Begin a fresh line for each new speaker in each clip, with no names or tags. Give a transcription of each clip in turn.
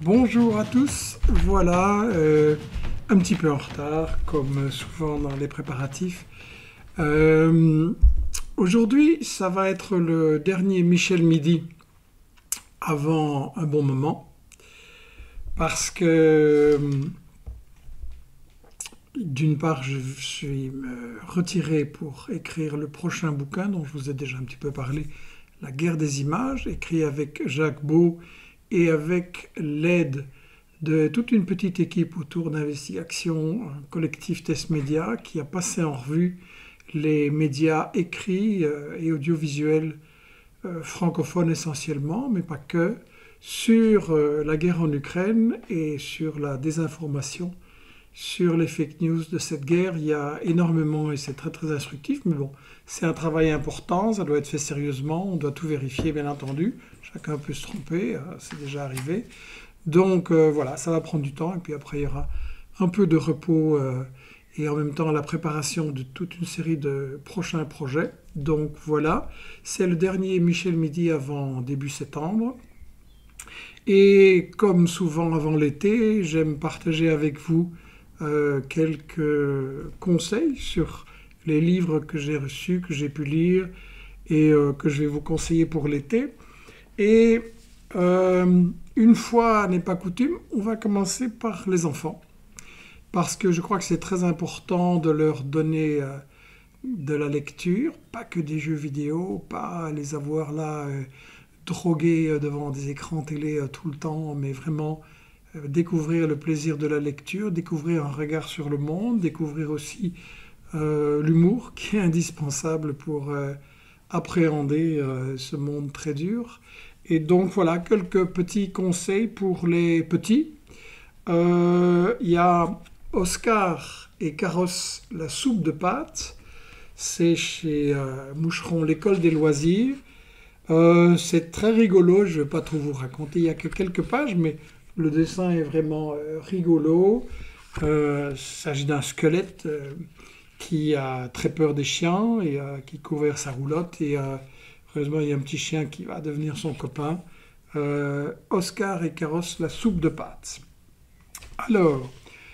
Bonjour à tous, voilà, un petit peu en retard, comme souvent dans les préparatifs. Euh, Aujourd'hui, ça va être le dernier Michel Midi avant un bon moment, parce que d'une part, je suis me retiré pour écrire le prochain bouquin dont je vous ai déjà un petit peu parlé, La guerre des images, écrit avec Jacques Beau et avec l'aide de toute une petite équipe autour d'Investigation, un collectif Test Média, qui a passé en revue les médias écrits et audiovisuels francophones essentiellement, mais pas que, sur la guerre en Ukraine et sur la désinformation, sur les fake news de cette guerre. Il y a énormément, et c'est très très instructif, mais bon, c'est un travail important, ça doit être fait sérieusement, on doit tout vérifier bien entendu, chacun peut se tromper, c'est déjà arrivé. Donc voilà, ça va prendre du temps et puis après il y aura un peu de repos et en même temps la préparation de toute une série de prochains projets. Donc voilà, c'est le dernier Michel Midi avant début septembre. Et comme souvent avant l'été, j'aime partager avec vous quelques conseils sur les livres que j'ai reçus, que j'ai pu lire et que je vais vous conseiller pour l'été. Et une fois n'est pas coutume, on va commencer par les enfants. Parce que je crois que c'est très important de leur donner de la lecture, pas que des jeux vidéo, pas les avoir là drogués devant des écrans télé tout le temps, mais vraiment découvrir le plaisir de la lecture, découvrir un regard sur le monde, découvrir aussi l'humour qui est indispensable pour appréhender ce monde très dur. Et donc voilà, quelques petits conseils pour les petits. Il y a Oscar et Carrosse, la soupe de pâtes. C'est chez Moucheron, l'école des loisirs. C'est très rigolo, je ne vais pas trop vous raconter, il n'y a que quelques pages, mais le dessin est vraiment rigolo. Il s'agit d'un squelette qui a très peur des chiens et qui couvre sa roulotte. Et heureusement, il y a un petit chien qui va devenir son copain. Oscar et Carrosse, la soupe de pâtes. Alors,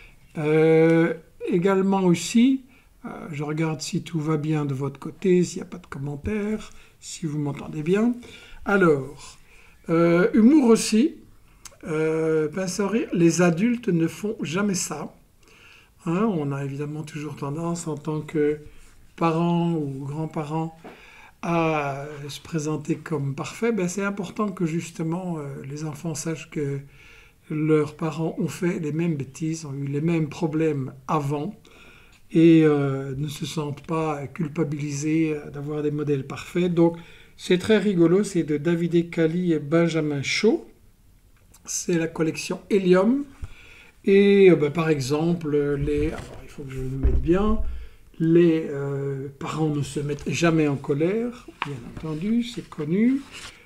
également aussi, je regarde si tout va bien de votre côté, s'il n'y a pas de commentaires, si vous m'entendez bien. Alors, humour aussi, pince à rire, les adultes ne font jamais ça. Hein, on a évidemment toujours tendance en tant que parents ou grands-parents à se présenter comme parfait. Ben, c'est important que justement les enfants sachent que leurs parents ont fait les mêmes bêtises, ont eu les mêmes problèmes avant et ne se sentent pas culpabilisés d'avoir des modèles parfaits. Donc c'est très rigolo, c'est de David Cali et Benjamin Shaw. C'est la collection Helium. Et par exemple, alors, il faut que je le mette bien, les parents ne se mettent jamais en colère, bien entendu, c'est connu.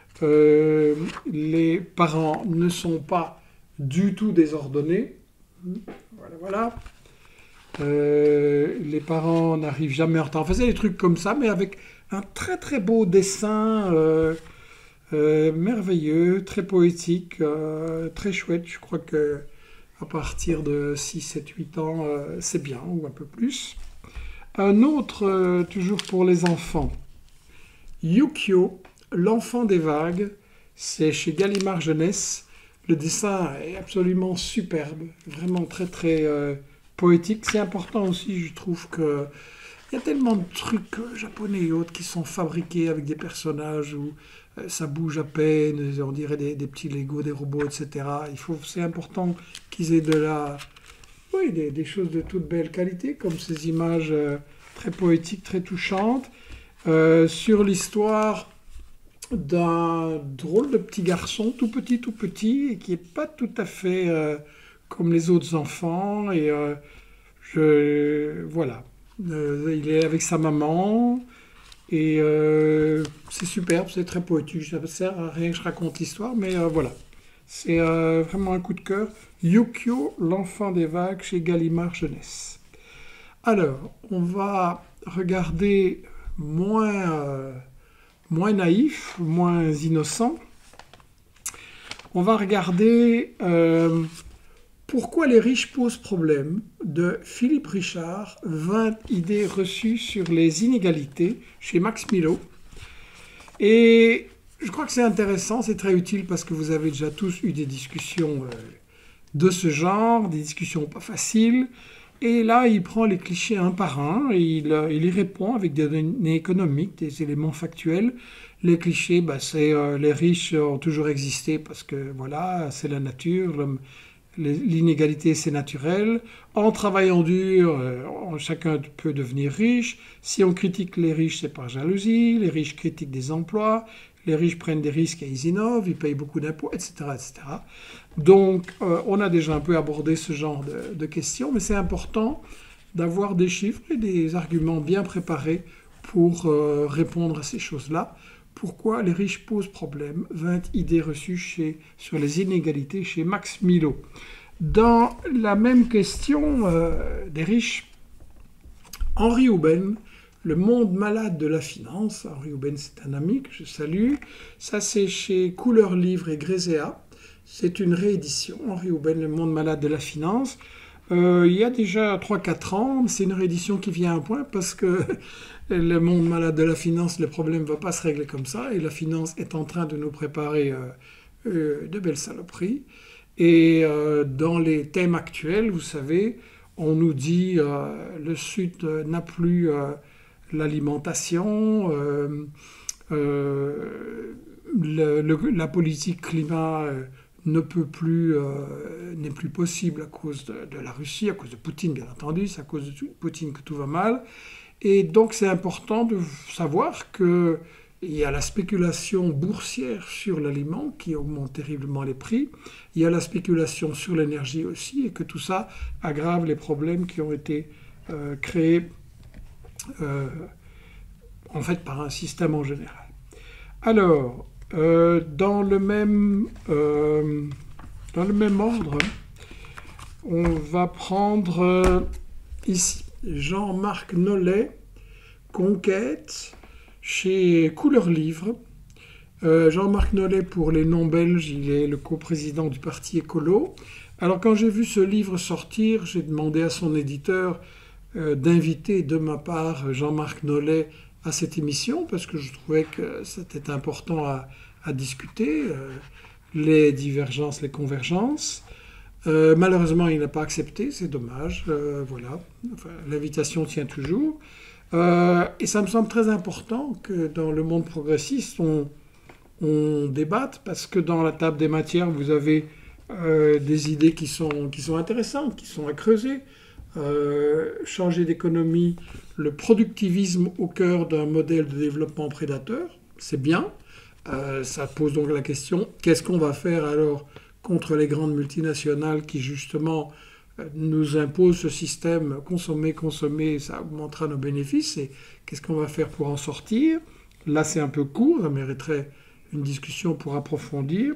Les parents ne sont pas du tout désordonnés. Voilà, voilà. Les parents n'arrivent jamais en retard. Enfin, c'est des trucs comme ça, mais avec un très très beau dessin merveilleux, très poétique, très chouette. Je crois que à partir de 6, 7, 8 ans, c'est bien, ou un peu plus. Un autre, toujours pour les enfants, Yukio, l'enfant des vagues, c'est chez Gallimard Jeunesse. Le dessin est absolument superbe, vraiment très très poétique. C'est important aussi, je trouve que il y a tellement de trucs japonais et autres qui sont fabriqués avec des personnages où ça bouge à peine, on dirait des petits Lego, des robots, etc. C'est important qu'ils aient oui, des choses de toute belle qualité, comme ces images très poétiques, très touchantes, sur l'histoire d'un drôle de petit garçon, tout petit, et qui n'est pas tout à fait comme les autres enfants. Et voilà. Il est avec sa maman, et c'est superbe, c'est très poétique. Ça ne sert à rien que je raconte l'histoire, mais voilà. C'est vraiment un coup de cœur. Yukio, l'enfant des vagues, chez Gallimard Jeunesse. Alors, on va regarder moins naïf, moins innocent. On va regarder pourquoi les riches posent problème de Philippe Richard, 20 idées reçues sur les inégalités chez Max Milo. Et je crois que c'est intéressant, c'est très utile parce que vous avez déjà tous eu des discussions de ce genre, des discussions pas faciles. Et là, il prend les clichés un par un et il y répond avec des données économiques, des éléments factuels. Les clichés, c'est les riches ont toujours existé parce que voilà, c'est la nature, l'inégalité c'est naturel. En travaillant dur, chacun peut devenir riche. Si on critique les riches, c'est par jalousie. Les riches critiquent des emplois. Les riches prennent des risques et ils innovent, ils payent beaucoup d'impôts, etc., etc. Donc, on a déjà un peu abordé ce genre de questions, mais c'est important d'avoir des chiffres et des arguments bien préparés pour répondre à ces choses-là. Pourquoi les riches posent problème? 20 idées reçues sur les inégalités chez Max Milo. Dans la même question des riches, Henri Houben, Le monde malade de la finance. Henri Houben, c'est un ami que je salue. Ça, c'est chez Couleur Livre et Gréséa. C'est une réédition. Henri Houben, Le monde malade de la finance. Il y a déjà 3-4 ans, c'est une réédition qui vient à un point parce que le monde malade de la finance, le problème ne va pas se régler comme ça. Et la finance est en train de nous préparer de belles saloperies. Et dans les thèmes actuels, vous savez, on nous dit le Sud n'a plus l'alimentation, la politique climat n'est plus possible à cause de la Russie, à cause de Poutine bien entendu, c'est à cause de Poutine que tout va mal. Et donc c'est important de savoir qu'il y a la spéculation boursière sur l'aliment qui augmente terriblement les prix, il y a la spéculation sur l'énergie aussi, et que tout ça aggrave les problèmes qui ont été créés en fait par un système en général. Alors, dans le même ordre, on va prendre ici Jean-Marc Nollet, Conquête, chez Couleur Livre. Jean-Marc Nollet, pour les non-belges, il est le coprésident du Parti écolo. Alors quand j'ai vu ce livre sortir, j'ai demandé à son éditeur d'inviter de ma part Jean-Marc Nollet à cette émission, parce que je trouvais que c'était important à discuter, les divergences, les convergences. Malheureusement, il n'a pas accepté, c'est dommage. Voilà, enfin, l'invitation tient toujours. Et ça me semble très important que dans le monde progressiste, on débatte, parce que dans la table des matières, vous avez des idées qui sont intéressantes, qui sont à creuser. Changer d'économie, le productivisme au cœur d'un modèle de développement prédateur, c'est bien. Ça pose donc la question, qu'est-ce qu'on va faire alors contre les grandes multinationales qui justement nous imposent ce système consommer, ça augmentera nos bénéfices, et qu'est-ce qu'on va faire pour en sortir? Là c'est un peu court, ça mériterait une discussion pour approfondir.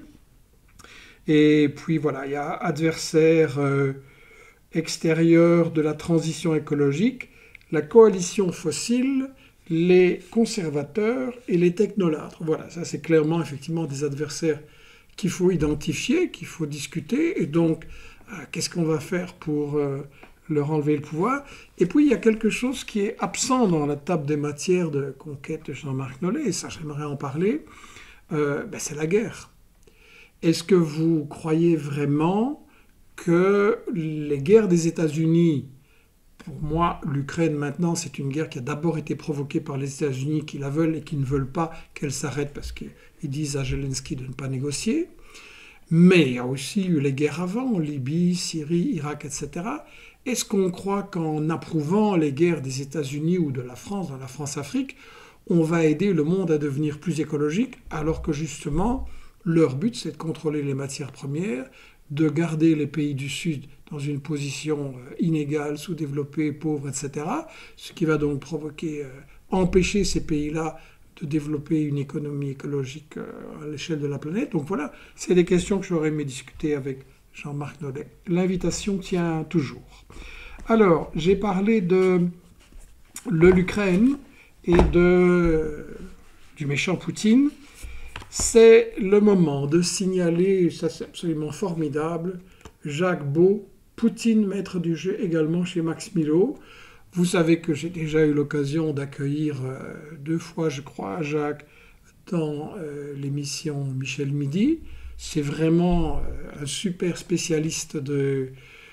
Et puis voilà, il y a adversaire extérieur de la transition écologique, la coalition fossile, les conservateurs et les technolâtres. Voilà, ça c'est clairement effectivement des adversaires qu'il faut identifier, qu'il faut discuter, et donc qu'est-ce qu'on va faire pour leur enlever le pouvoir? Et puis il y a quelque chose qui est absent dans la table des matières de Conquête de Jean-Marc Nollet, et ça j'aimerais en parler, c'est la guerre. Est-ce que vous croyez vraiment que les guerres des États-Unis, pour moi, l'Ukraine maintenant, c'est une guerre qui a d'abord été provoquée par les États-Unis qui la veulent et qui ne veulent pas qu'elle s'arrête parce qu'ils disent à Zelensky de ne pas négocier. Mais il y a aussi eu les guerres avant, Libye, Syrie, Irak, etc. Est-ce qu'on croit qu'en approuvant les guerres des États-Unis ou de la France, dans la France-Afrique, on va aider le monde à devenir plus écologique, alors que justement, leur but, c'est de contrôler les matières premières, de garder les pays du Sud dans une position inégale, sous-développée, pauvre, etc. Ce qui va donc empêcher ces pays-là de développer une économie écologique à l'échelle de la planète. Donc voilà, c'est des questions que j'aurais aimé discuter avec Jean-Marc Nollet. L'invitation tient toujours. Alors, j'ai parlé de l'Ukraine et du méchant Poutine. c'est le moment de signaler, ça c'est absolument formidable, Jacques Beau, Poutine, maître du jeu, également chez Max Milo. Vous savez que j'ai déjà eu l'occasion d'accueillir 2 fois, je crois, Jacques dans l'émission Michel Midi. C'est vraiment un super spécialiste de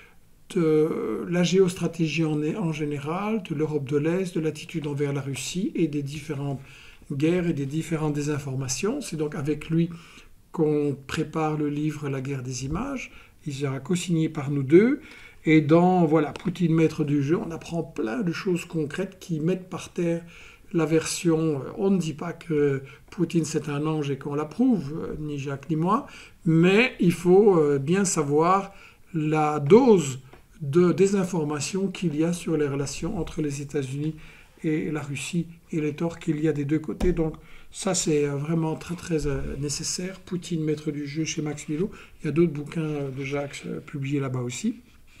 la géostratégie en général, de l'Europe de l'Est, de l'attitude envers la Russie et des différentes guerres et des différentes désinformations. C'est donc avec lui qu'on prépare le livre La guerre des images. Il sera co-signé par nous deux. Et dans voilà, Poutine, maître du jeu, on apprend plein de choses concrètes qui mettent par terre la version. On ne dit pas que Poutine c'est un ange et qu'on l'approuve, ni Jacques ni moi, mais il faut bien savoir la dose de désinformation qu'il y a sur les relations entre les États-Unis et la Russie et les torts qu'il y a des deux côtés. Donc ça c'est vraiment très très nécessaire. Poutine, maître du jeu chez Max Milo. Il y a d'autres bouquins de Jacques publiés là-bas aussi.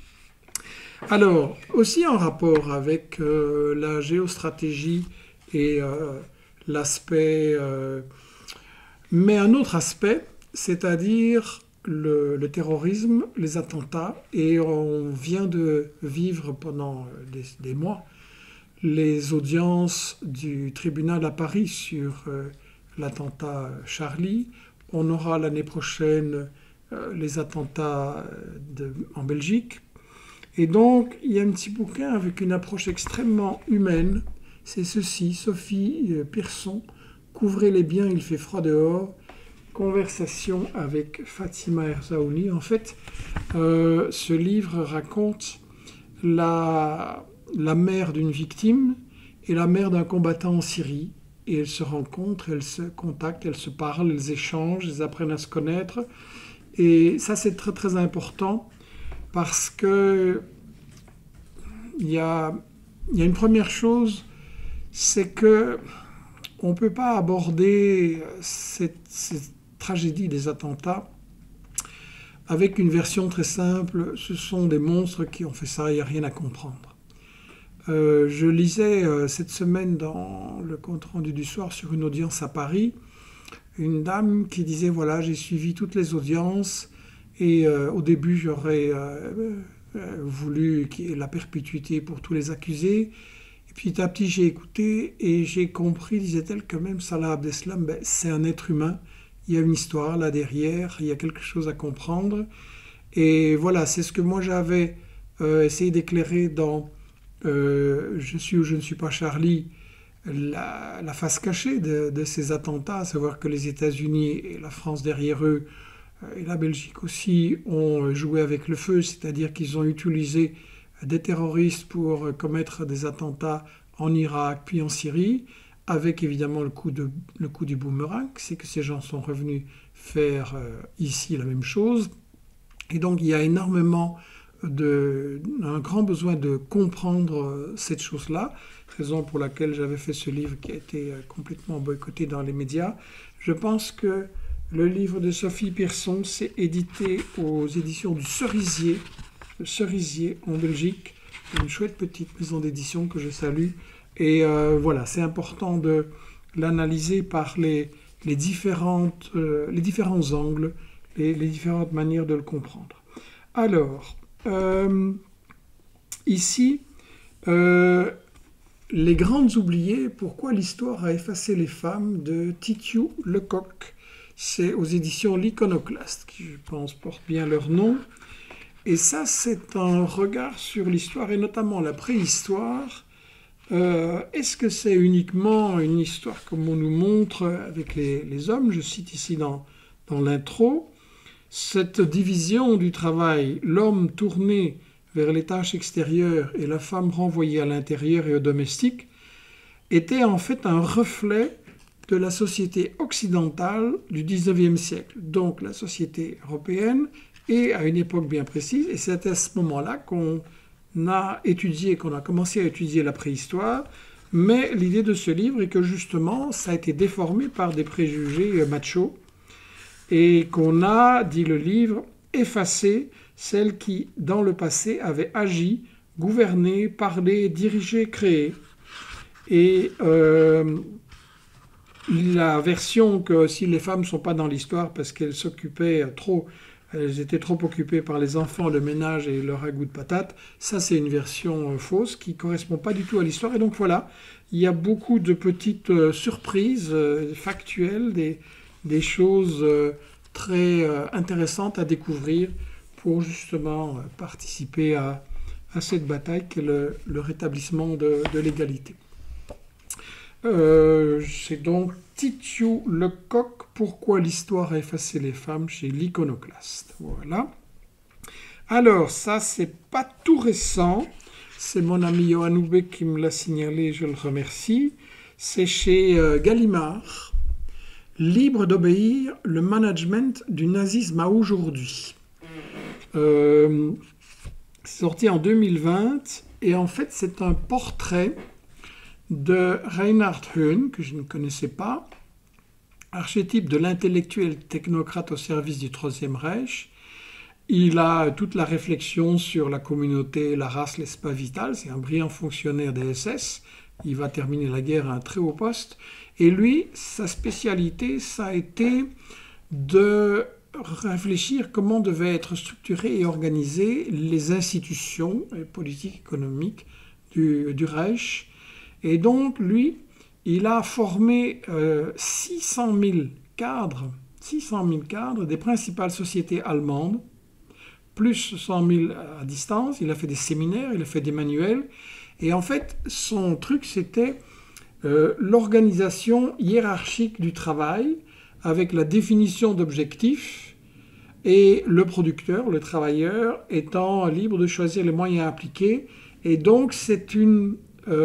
Alors, aussi en rapport avec la géostratégie et l'aspect, mais un autre aspect, c'est-à-dire le terrorisme, les attentats, et on vient de vivre pendant des mois les audiences du tribunal à Paris sur l'attentat Charlie. On aura l'année prochaine les attentats en Belgique. Et donc, il y a un petit bouquin avec une approche extrêmement humaine. C'est ceci, Sophie Pierson, Couvrez les biens, il fait froid dehors. Conversation avec Fatima Erzaouni. En fait, ce livre raconte la mère d'une victime et la mère d'un combattant en Syrie. Et elles se rencontrent, elles se contactent, elles se parlent, elles échangent, elles apprennent à se connaître. Et ça, c'est très très important parce que il y a une première chose, c'est que on ne peut pas aborder cette tragédie des attentats avec une version très simple. Ce sont des monstres qui ont fait ça, il n'y a rien à comprendre. Je lisais cette semaine dans le compte-rendu du soir sur une audience à Paris, une dame qui disait, voilà, j'ai suivi toutes les audiences et au début j'aurais voulu qu'il y ait la perpétuité pour tous les accusés. Et petit à petit j'ai écouté et j'ai compris, disait-elle, que même Salah Abdeslam, c'est un être humain. Il y a une histoire là derrière, il y a quelque chose à comprendre. Et voilà, c'est ce que moi j'avais essayé d'éclairer dans Je suis ou je ne suis pas Charlie, la face cachée de ces attentats, à savoir que les États-Unis et la France derrière eux, et la Belgique aussi, ont joué avec le feu, c'est-à-dire qu'ils ont utilisé des terroristes pour commettre des attentats en Irak puis en Syrie, avec évidemment le coup du boomerang, c'est que ces gens sont revenus faire ici la même chose. Et donc il y a énormément un grand besoin de comprendre cette chose-là, raison pour laquelle j'avais fait ce livre qui a été complètement boycotté dans les médias. Je pense que le livre de Sophie Pierson, c'est édité aux éditions du Cerisier, le Cerisier en Belgique, une chouette petite maison d'édition que je salue. Et voilà, c'est important de l'analyser par les différents angles, les différentes manières de le comprendre. Alors, ici, les grandes oubliées, pourquoi l'histoire a effacé les femmes, de Titiou Lecoq. C'est aux éditions L'Iconoclaste, qui je pense portent bien leur nom. Et ça, c'est un regard sur l'histoire, et notamment la préhistoire. Est-ce que c'est uniquement une histoire comme on nous montre avec les hommes? Je cite ici dans l'intro, cette division du travail, l'homme tourné vers les tâches extérieures et la femme renvoyée à l'intérieur et au domestique, était en fait un reflet de la société occidentale du XIXe siècle, donc la société européenne, et à une époque bien précise. Et c'est à ce moment-là qu'on a commencé à étudier la préhistoire, mais l'idée de ce livre est que justement, ça a été déformé par des préjugés machos, et qu'on a, dit le livre, effacé celles qui, dans le passé, avaient agi, gouverné, parlé, dirigé, créé. Et la version que si les femmes ne sont pas dans l'histoire parce qu'elles s'occupaient trop, elles étaient trop occupées par les enfants, le ménage et leur ragoût de patates, ça c'est une version fausse qui ne correspond pas du tout à l'histoire. Et donc voilà, il y a beaucoup de petites surprises factuelles, des choses très intéressantes à découvrir pour justement participer à cette bataille qu'est le rétablissement de l'égalité. C'est donc Titiou Lecoq, Pourquoi l'histoire a effacé les femmes chez l'Iconoclaste. Voilà. Alors, ça, c'est pas tout récent. C'est mon ami Johan Houbé qui me l'a signalé, je le remercie. C'est chez Gallimard. Libre d'obéir, le management du nazisme à aujourd'hui. C'est sorti en 2020 et en fait, c'est un portrait de Reinhard Höhn, que je ne connaissais pas, archétype de l'intellectuel technocrate au service du Troisième Reich. Il a toute la réflexion sur la communauté, la race, l'espace vital. C'est un brillant fonctionnaire des SS. Il va terminer la guerre à un très haut poste. Et lui, sa spécialité, ça a été de réfléchir comment devaient être structurées et organisées les institutions politiques, économiques du Reich. Et donc, lui, il a formé 600 000 cadres des principales sociétés allemandes, plus 100 000 à distance. Il a fait des séminaires, il a fait des manuels. Et en fait, son truc, c'était l'organisation hiérarchique du travail avec la définition d'objectifs et le producteur, le travailleur, étant libre de choisir les moyens à appliquer. Et donc, c'est une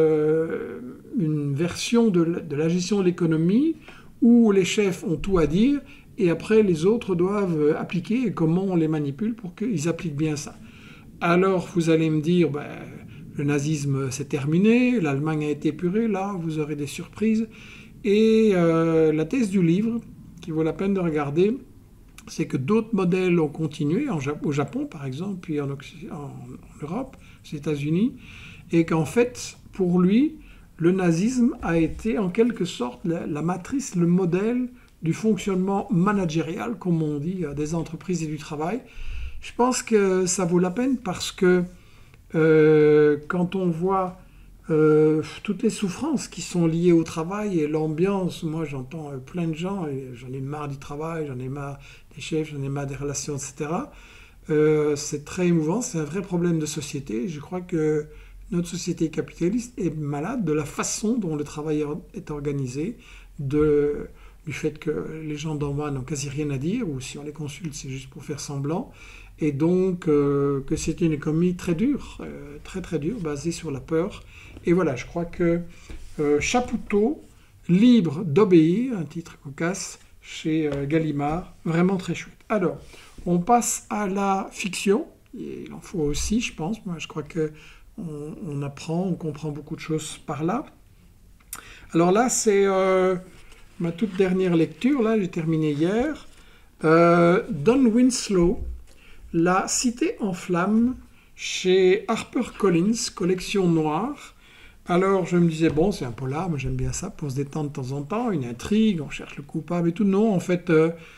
version de la gestion de l'économie où les chefs ont tout à dire et après les autres doivent appliquer et comment on les manipule pour qu'ils appliquent bien ça. Alors vous allez me dire, le nazisme c'est terminé, l'Allemagne a été épurée, là vous aurez des surprises. Et la thèse du livre, qui vaut la peine de regarder, c'est que d'autres modèles ont continué, au Japon par exemple, puis en Europe, aux États-Unis, et qu'en fait, pour lui, le nazisme a été en quelque sorte la matrice, le modèle du fonctionnement managérial, comme on dit, des entreprises et du travail. Je pense que ça vaut la peine parce que quand on voit toutes les souffrances qui sont liées au travail et l'ambiance, moi j'entends plein de gens, et j'en ai marre du travail, j'en ai marre des chefs, j'en ai marre des relations, etc. C'est très émouvant, c'est un vrai problème de société. Je crois que notre société capitaliste est malade de la façon dont le travail est organisé, du fait que les gens d'en bas n'ont quasi rien à dire, ou si on les consulte, c'est juste pour faire semblant, et donc que c'est une économie très dure, très très dure, basée sur la peur. Et voilà, je crois que Chapoutot, Libre d'obéir, un titre cocasse, chez Gallimard, vraiment très chouette. Alors, on passe à la fiction, et il en faut aussi, je pense. Moi, je crois que on apprend, on comprend beaucoup de choses par là. Alors là, c'est ma toute dernière lecture, là, j'ai terminé hier. Don Winslow, La Cité en flammes, chez HarperCollins, collection noire. Alors, je me disais, bon, c'est un polar, moi j'aime bien ça, pour se détendre de temps en temps, une intrigue, on cherche le coupable et tout. Non, en fait,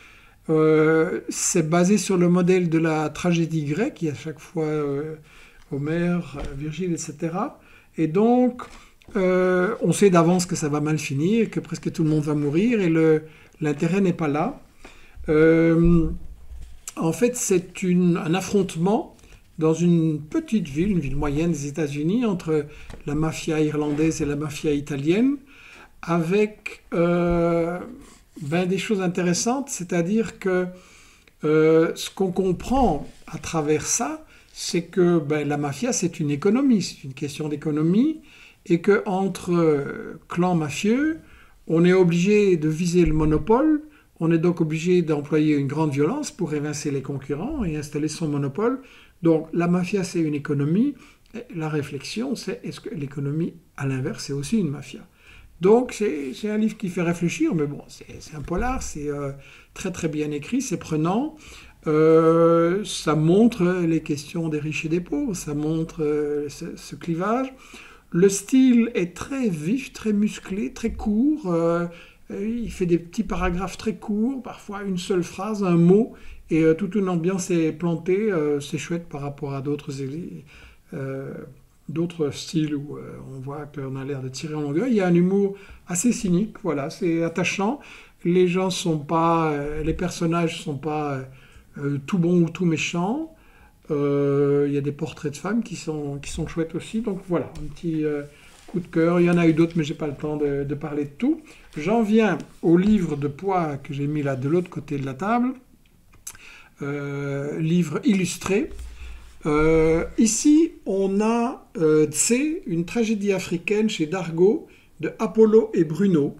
c'est basé sur le modèle de la tragédie grecque, qui à chaque fois Homère, Virgile, etc. Et donc, on sait d'avance que ça va mal finir, que presque tout le monde va mourir, et l'intérêt n'est pas là. En fait, c'est un affrontement dans une petite ville, une ville moyenne des États-Unis, entre la mafia irlandaise et la mafia italienne, avec des choses intéressantes, c'est-à-dire que ce qu'on comprend à travers ça, c'est que la mafia, c'est une économie, c'est une question d'économie, et qu'entre clans mafieux, on est obligé de viser le monopole, on est donc obligé d'employer une grande violence pour évincer les concurrents et installer son monopole. Donc la mafia, c'est une économie. La réflexion, c'est est-ce que l'économie, à l'inverse, c'est aussi une mafia? Donc c'est un livre qui fait réfléchir, mais bon, c'est un polar, c'est très très bien écrit, c'est prenant. Ça montre les questions des riches et des pauvres, ça montre ce clivage. Le style est très vif, très musclé, très court. Il fait des petits paragraphes très courts, parfois une seule phrase, un mot, et toute une ambiance est plantée. C'est chouette par rapport à d'autres styles où on voit qu'on a l'air de tirer en longueur. Il y a un humour assez cynique, voilà, c'est attachant. Les gens sont pas, les personnages sont pas tout bons ou tout méchants. Il y a des portraits de femmes qui sont chouettes aussi. Donc voilà, un petit coup de cœur. Il y en a eu d'autres, mais j'ai pas le temps de parler de tout. J'en viens au livre de poids que j'ai mis là de l'autre côté de la table. Livre illustré. Ici, on a Tse, une tragédie africaine chez Dargaud, de Apollo et Bruno.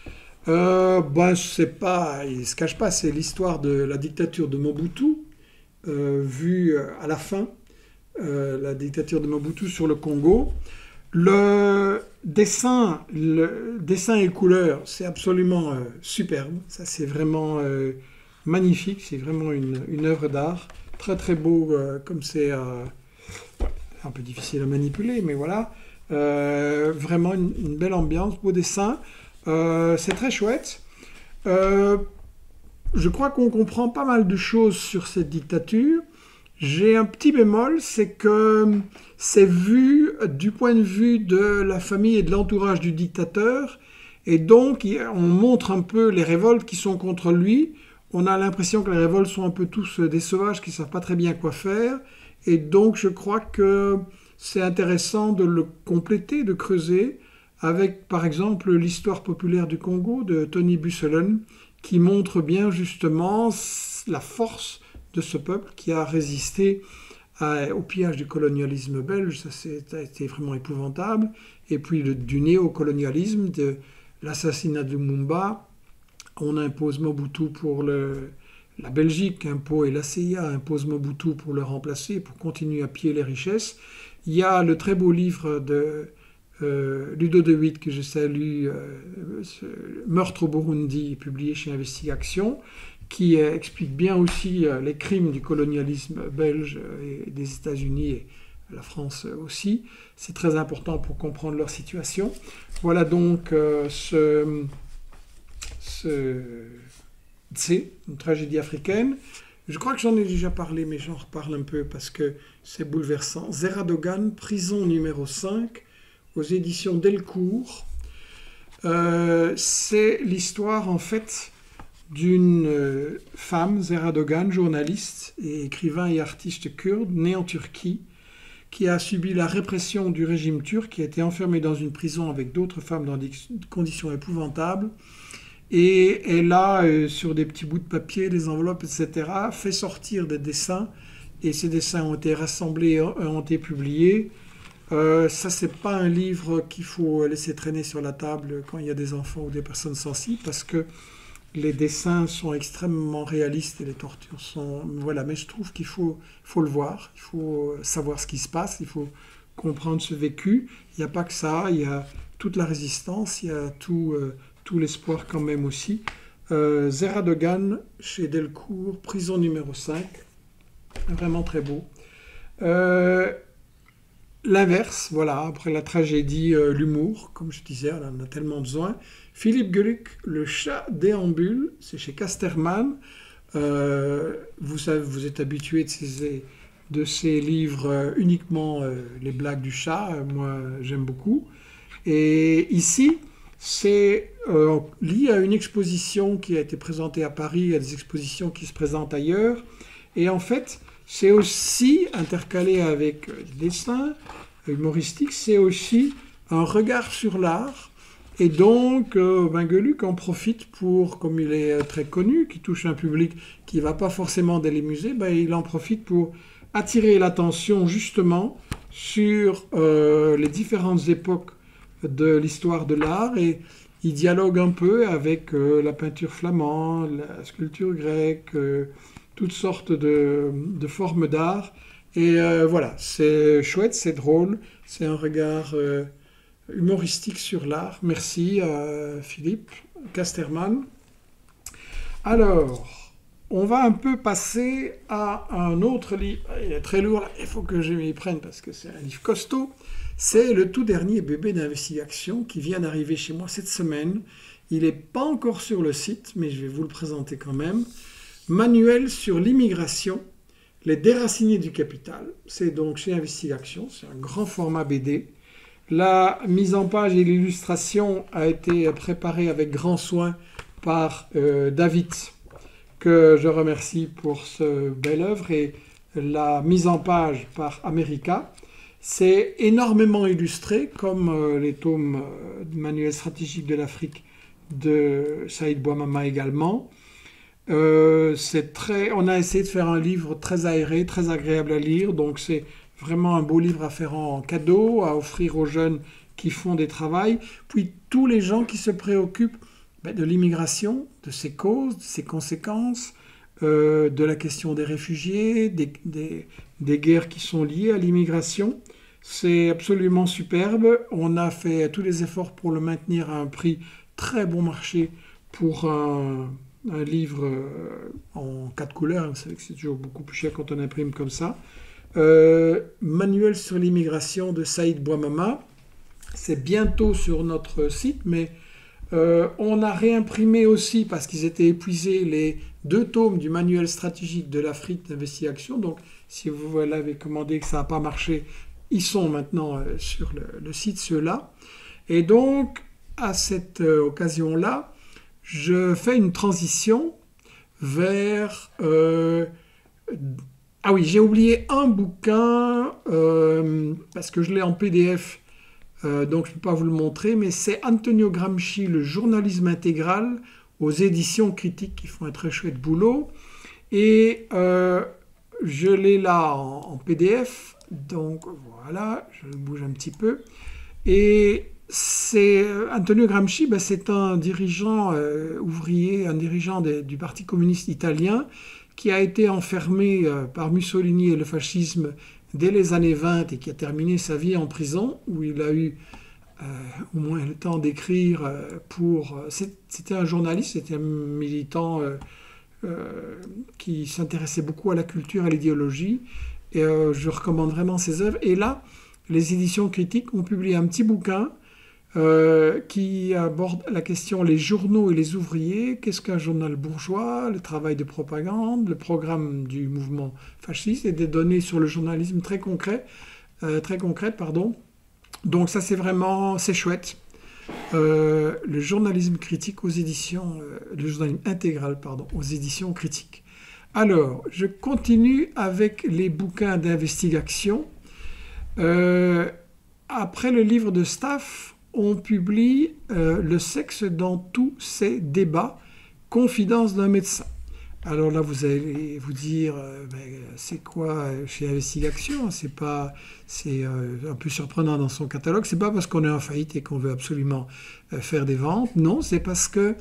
C'est pas, il ne se cache pas, c'est l'histoire de la dictature de Mobutu, vue à la fin, la dictature de Mobutu sur le Congo. Le dessin et couleurs, c'est absolument superbe. Ça, c'est vraiment magnifique. C'est vraiment une œuvre d'art. Très très beau, comme c'est un peu difficile à manipuler, mais voilà. Vraiment une belle ambiance, beau dessin. C'est très chouette. Je crois qu'on comprend pas mal de choses sur cette dictature. J'ai un petit bémol, c'est que c'est vu du point de vue de la famille et de l'entourage du dictateur, et donc on montre un peu les révoltes qui sont contre lui. On a l'impression que les révoltes sont un peu tous des sauvages qui ne savent pas très bien quoi faire, et donc je crois que c'est intéressant de le compléter, de creuser, avec par exemple l'histoire populaire du Congo de Tony Busselen, qui montre bien justement la force de ce peuple qui a résisté au pillage du colonialisme belge. Ça a été vraiment épouvantable. Et puis du néocolonialisme, de l'assassinat de Lumumba. On impose Mobutu pour la Belgique, et la CIA imposent Mobutu pour le remplacer, pour continuer à piller les richesses. Il y a le très beau livre de Ludo de Witt, que je salue, Meurtre au Burundi, publié chez Investigation, qui explique bien aussi les crimes du colonialisme belge et des États-Unis et la France aussi. C'est très important pour comprendre leur situation. Voilà donc c'est une tragédie africaine. Je crois que j'en ai déjà parlé, mais j'en reparle un peu parce que c'est bouleversant. Zeradogan, prison numéro 5, aux éditions Delcourt. C'est l'histoire en fait d'une femme, Zeradogan, journaliste et écrivain et artiste kurde, née en Turquie, qui a subi la répression du régime turc, qui a été enfermée dans une prison avec d'autres femmes dans des conditions épouvantables. Et elle a, sur des petits bouts de papier, des enveloppes, etc., fait sortir des dessins. Et ces dessins ont été rassemblés, ont été publiés. Ça, c'est pas un livre qu'il faut laisser traîner sur la table quand il y a des enfants ou des personnes sensibles, parce que les dessins sont extrêmement réalistes et les tortures sont... Voilà, mais je trouve qu'il faut le voir, il faut savoir ce qui se passe, il faut comprendre ce vécu. Il n'y a pas que ça, il y a toute la résistance, il y a tout l'espoir quand même aussi. Zeradogan, chez Delcourt, prison numéro 5, vraiment très beau. L'inverse, voilà, après la tragédie, l'humour, comme je disais, on en a tellement besoin. Philippe Gueluc, Le chat déambule, c'est chez Casterman. Vous savez, vous êtes habitué de ces livres uniquement les blagues du chat, moi j'aime beaucoup. Et ici, c'est lié à une exposition qui a été présentée à Paris, il y a des expositions qui se présentent ailleurs. Et en fait, c'est aussi, intercalé avec des dessins humoristiques, c'est aussi un regard sur l'art. Et donc, Gueluc en profite pour, comme il est très connu, qui touche un public qui ne va pas forcément dans les musées, il en profite pour attirer l'attention justement sur les différentes époques de l'histoire de l'art. Et il dialogue un peu avec la peinture flamande, la sculpture grecque, toutes sortes de formes d'art. Et voilà, c'est chouette, c'est drôle, c'est un regard humoristique sur l'art. Merci Philippe Casterman. Alors, on va un peu passer à un autre livre. Il est très lourd, là. Il faut que je m'y prenne parce que c'est un livre costaud. C'est le tout dernier bébé d'investigation qui vient d'arriver chez moi cette semaine. Il n'est pas encore sur le site, mais je vais vous le présenter quand même. Manuel sur l'immigration, les déracinés du capital. C'est donc chez Investigation, c'est un grand format BD. La mise en page et l'illustration a été préparée avec grand soin par David, que je remercie pour ce bel œuvre, et la mise en page par America. C'est énormément illustré, comme les tomes Manuel stratégique de l'Afrique de Saïd Bouamama également. On a essayé de faire un livre très aéré, très agréable à lire, donc c'est vraiment un beau livre à faire en cadeau, à offrir aux jeunes qui font des travaux, puis tous les gens qui se préoccupent de l'immigration, de ses causes, de ses conséquences, de la question des réfugiés, des guerres qui sont liées à l'immigration. C'est absolument superbe. On a fait tous les efforts pour le maintenir à un prix très bon marché pour un livre en 4 couleurs. Vous savez que c'est toujours beaucoup plus cher quand on imprime comme ça. Manuel sur l'immigration de Saïd Bouamama. C'est bientôt sur notre site, mais on a réimprimé aussi, parce qu'ils étaient épuisés, les 2 tomes du manuel stratégique de l'Afrique d'Investigation. Donc, si vous l'avez commandé et que ça n'a pas marché, ils sont maintenant sur le site, ceux-là. Et donc, à cette occasion-là, je fais une transition vers... Ah oui, j'ai oublié un bouquin, parce que je l'ai en PDF, donc je ne peux pas vous le montrer, mais c'est Antonio Gramsci, le journalisme intégral, aux éditions critiques, qui font un très chouette boulot. Et je l'ai là en PDF, donc voilà, je le bouge un petit peu. Et Antonio Gramsci, c'est un dirigeant ouvrier, un dirigeant du Parti communiste italien, qui a été enfermé par Mussolini et le fascisme dès les années 20 et qui a terminé sa vie en prison, où il a eu au moins le temps d'écrire C'était un journaliste, c'était un militant qui s'intéressait beaucoup à la culture et à l'idéologie, et je recommande vraiment ses œuvres. Et là, les éditions critiques ont publié un petit bouquin qui aborde la question les journaux et les ouvriers, qu'est-ce qu'un journal bourgeois, le travail de propagande, le programme du mouvement fasciste, et des données sur le journalisme très concrètes. Donc ça c'est chouette. Le journalisme critique aux éditions, le journalisme intégral aux éditions critiques. Alors, je continue avec les bouquins d'investigation. Après le livre de Staff, on publie Le sexe dans tous ces débats, Confidence d'un médecin. Alors là, vous allez vous dire, c'est quoi chez Investigation? C'est un peu surprenant dans son catalogue. C'est pas parce qu'on est en faillite et qu'on veut absolument faire des ventes. Non, c'est parce que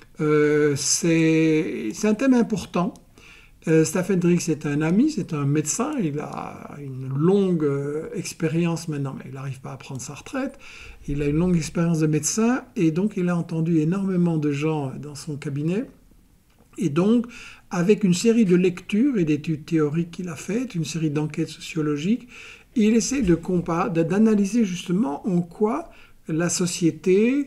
c'est un thème important. Staff Hendricks est un ami, c'est un médecin, il a une longue expérience maintenant, mais il n'arrive pas à prendre sa retraite. Il a une longue expérience de médecin et donc il a entendu énormément de gens dans son cabinet. Et donc, avec une série de lectures et d'études théoriques qu'il a faites, une série d'enquêtes sociologiques, il essaie d'analyser justement en quoi la société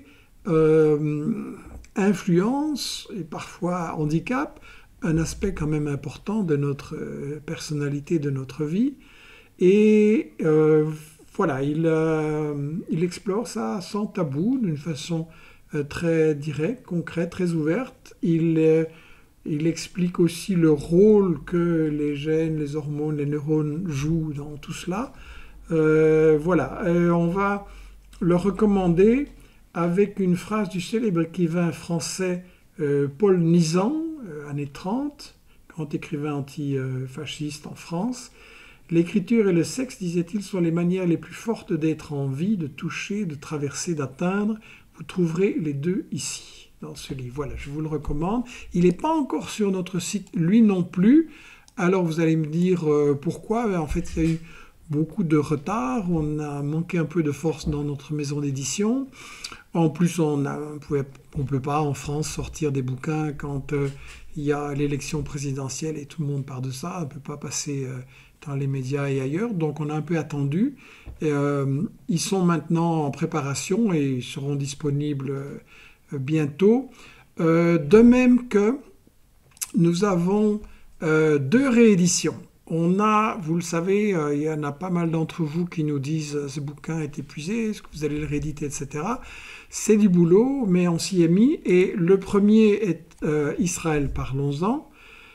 influence et parfois handicape un aspect quand même important de notre personnalité, de notre vie. Et voilà, il explore ça sans tabou, d'une façon très directe, concrète, très ouverte. Il explique aussi le rôle que les gènes, les hormones, les neurones jouent dans tout cela. Voilà, on va le recommander avec une phrase du célèbre écrivain français Paul Nizan, années 30, grand écrivain antifasciste en France. L'écriture et le sexe, disait-il, sont les manières les plus fortes d'être en vie, de toucher, de traverser, d'atteindre. Vous trouverez les deux ici, dans ce livre. Voilà, je vous le recommande. Il n'est pas encore sur notre site, lui non plus. Alors vous allez me dire pourquoi. En fait, il y a eu beaucoup de retard. On a manqué un peu de force dans notre maison d'édition. En plus, on ne peut pas en France sortir des bouquins quand il y a l'élection présidentielle et tout le monde parle de ça. On ne peut pas passer dans les médias et ailleurs. Donc on a un peu attendu. Ils sont maintenant en préparation et ils seront disponibles bientôt. De même que nous avons 2 rééditions. On a, vous le savez, il y en a pas mal d'entre vous qui nous disent ce bouquin est épuisé, est-ce que vous allez le rééditer, etc. C'est du boulot, mais on s'y est mis. Et le premier est Israël, parlons-en,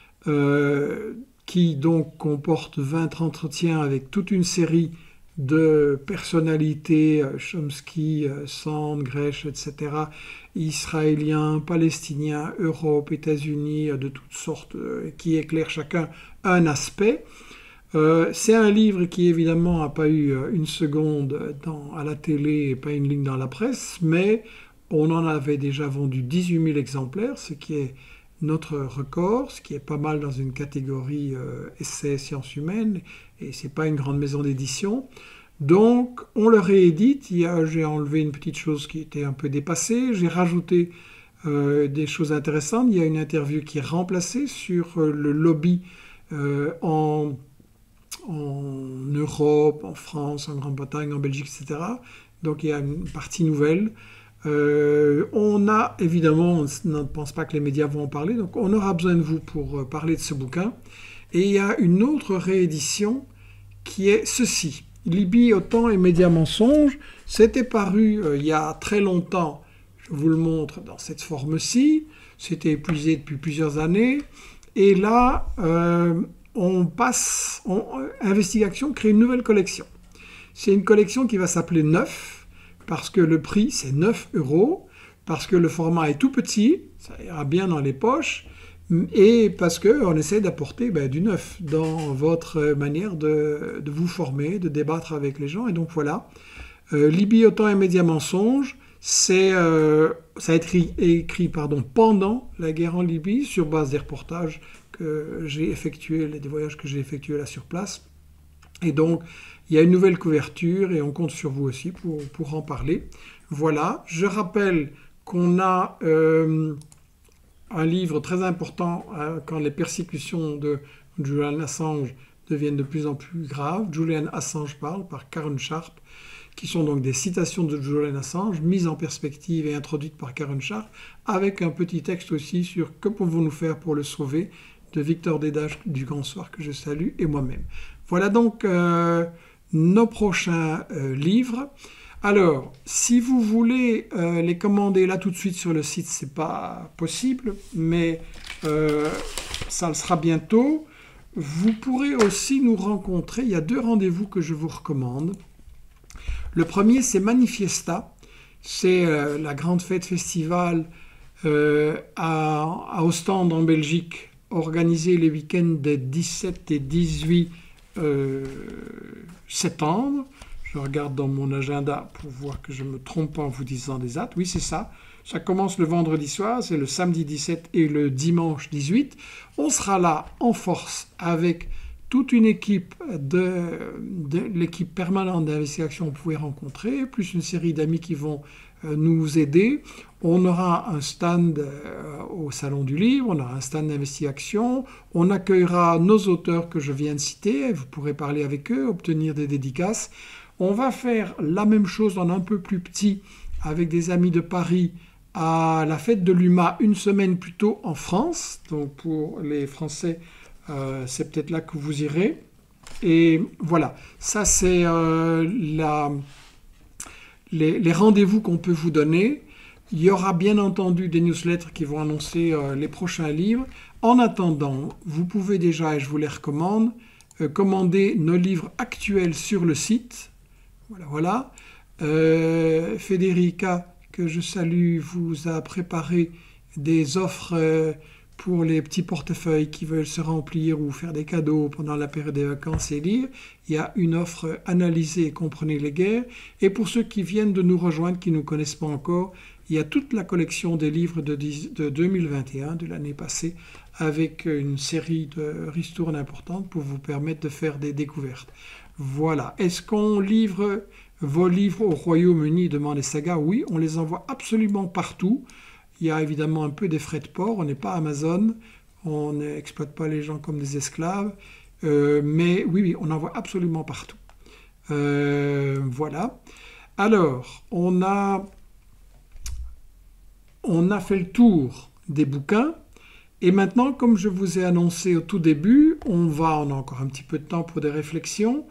qui donc comporte 20 entretiens avec toute une série de personnalités, Chomsky, Sand, Grech, etc., israéliens, palestiniens, Europe, États-Unis, de toutes sortes, qui éclairent chacun un aspect. C'est un livre qui évidemment n'a pas eu une seconde à la télé et pas une ligne dans la presse, mais on en avait déjà vendu 18 000 exemplaires, ce qui est notre record, ce qui est pas mal dans une catégorie essais sciences humaines, et c'est pas une grande maison d'édition. Donc on le réédite. J'ai enlevé une petite chose qui était un peu dépassée, j'ai rajouté des choses intéressantes. Il y a une interview qui est remplacée sur le lobby en Europe, en France, en Grande-Bretagne, en Belgique, etc. Donc il y a une partie nouvelle. On a évidemment, on ne pense pas que les médias vont en parler, donc on aura besoin de vous pour parler de ce bouquin. Et il y a une autre réédition qui est ceci, Libye, OTAN et médias mensonges. C'était paru il y a très longtemps, je vous le montre dans cette forme-ci, c'était épuisé depuis plusieurs années, et là Investigation crée une nouvelle collection. C'est une collection qui va s'appeler Neuf, parce que le prix c'est 9 €, parce que le format est tout petit, ça ira bien dans les poches, et parce qu'on essaie d'apporter du neuf dans votre manière de vous former, de débattre avec les gens. Et donc voilà, Libye, OTAN et médias mensonges, ça a été écrit pendant la guerre en Libye, sur base des reportages que j'ai effectués, des voyages que j'ai effectués là sur place. Et donc, il y a une nouvelle couverture et on compte sur vous aussi pour en parler. Voilà, je rappelle qu'on a un livre très important quand les persécutions de Julian Assange deviennent de plus en plus graves. Julian Assange parle, par Karen Sharp, qui sont donc des citations de Julian Assange, mises en perspective et introduites par Karen Sharp, avec un petit texte aussi sur que pouvons-nous faire pour le sauver, de Victor Dédache du Grand Soir, que je salue, et moi-même. Voilà donc nos prochains livres. Alors, si vous voulez les commander là tout de suite sur le site, c'est pas possible, mais ça le sera bientôt. Vous pourrez aussi nous rencontrer. Il y a 2 rendez-vous que je vous recommande. Le premier, c'est Manifesta. C'est la grande fête festival à Ostende en Belgique, organisée les week-ends des 17 et 18 septembre. Je regarde dans mon agenda pour voir que je ne me trompe pas en vous disant des dates. Oui, c'est ça. Ça commence le vendredi soir, c'est le samedi 17 et le dimanche 18. On sera là en force avec toute une équipe de l'équipe permanente d'investigation que vous pouvez rencontrer, plus une série d'amis qui vont nous aider. On aura un stand au Salon du Livre, on aura un stand d'investigation, on accueillera nos auteurs que je viens de citer, vous pourrez parler avec eux, obtenir des dédicaces. On va faire la même chose en un peu plus petit avec des amis de Paris à la fête de l'UMA une semaine plus tôt en France. Donc pour les Français, c'est peut-être là que vous irez. Et voilà, ça c'est les rendez-vous qu'on peut vous donner. Il y aura bien entendu des newsletters qui vont annoncer les prochains livres. En attendant, vous pouvez déjà, et je vous les recommande, commander nos livres actuels sur le site. Voilà. Federica, que je salue, vous a préparé des offres pour les petits portefeuilles qui veulent se remplir ou faire des cadeaux pendant la période des vacances et lire. Il y a une offre analysée et comprenez les guerres. Et pour ceux qui viennent de nous rejoindre, qui ne nous connaissent pas encore, il y a toute la collection des livres de 2021, de l'année passée, avec une série de ristournes importantes pour vous permettre de faire des découvertes. Voilà. Est-ce qu'on livre vos livres au Royaume-Uni, demande les sagas? Oui, on les envoie absolument partout. Il y a évidemment un peu des frais de port. On n'est pas Amazon. On n'exploite pas les gens comme des esclaves. Mais oui, on envoie absolument partout. Voilà. Alors, on a on a fait le tour des bouquins. Et maintenant, comme je vous ai annoncé au tout début, on a encore un petit peu de temps pour des réflexions.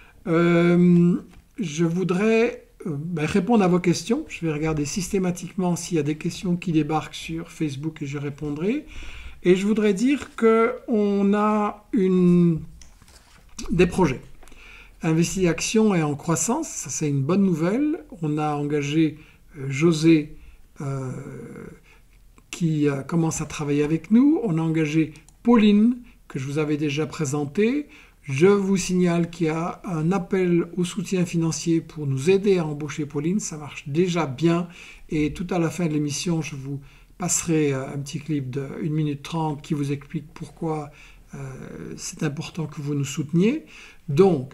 Je voudrais répondre à vos questions. Je vais regarder systématiquement s'il y a des questions qui débarquent sur Facebook et je répondrai. Et je voudrais dire qu'on a des projets. Investi Action est en croissance, ça c'est une bonne nouvelle. On a engagé José qui commence à travailler avec nous. On a engagé Pauline, que je vous avais déjà présentée. Je vous signale qu'il y a un appel au soutien financier pour nous aider à embaucher Pauline. Ça marche déjà bien. Et tout à la fin de l'émission, je vous passerai un petit clip de 1 minute 30 qui vous explique pourquoi c'est important que vous nous souteniez. Donc,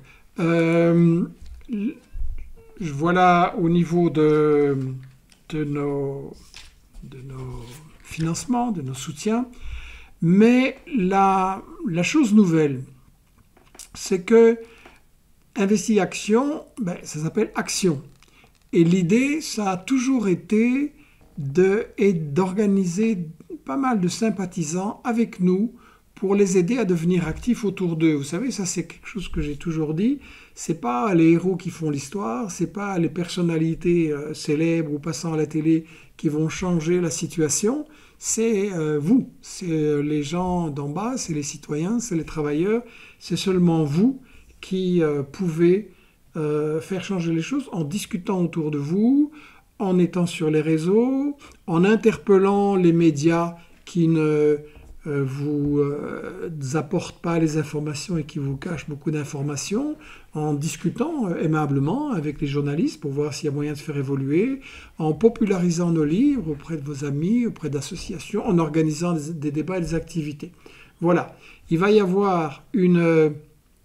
voilà au niveau de nos financements, de nos soutiens. Mais la chose nouvelle, c'est que Investi Action, ça s'appelle Action. Et l'idée, ça a toujours été d'organiser pas mal de sympathisants avec nous pour les aider à devenir actifs autour d'eux. Vous savez, ça c'est quelque chose que j'ai toujours dit. C'est pas les héros qui font l'histoire, c'est pas les personnalités célèbres ou passant à la télé qui vont changer la situation. C'est vous, c'est les gens d'en bas, c'est les citoyens, c'est les travailleurs. C'est seulement vous qui pouvez faire changer les choses en discutant autour de vous, en étant sur les réseaux, en interpellant les médias qui ne vous apportent pas les informations et qui vous cachent beaucoup d'informations, en discutant aimablement avec les journalistes pour voir s'il y a moyen de faire évoluer, en popularisant nos livres auprès de vos amis, auprès d'associations, en organisant des débats et des activités. Voilà, il va y avoir une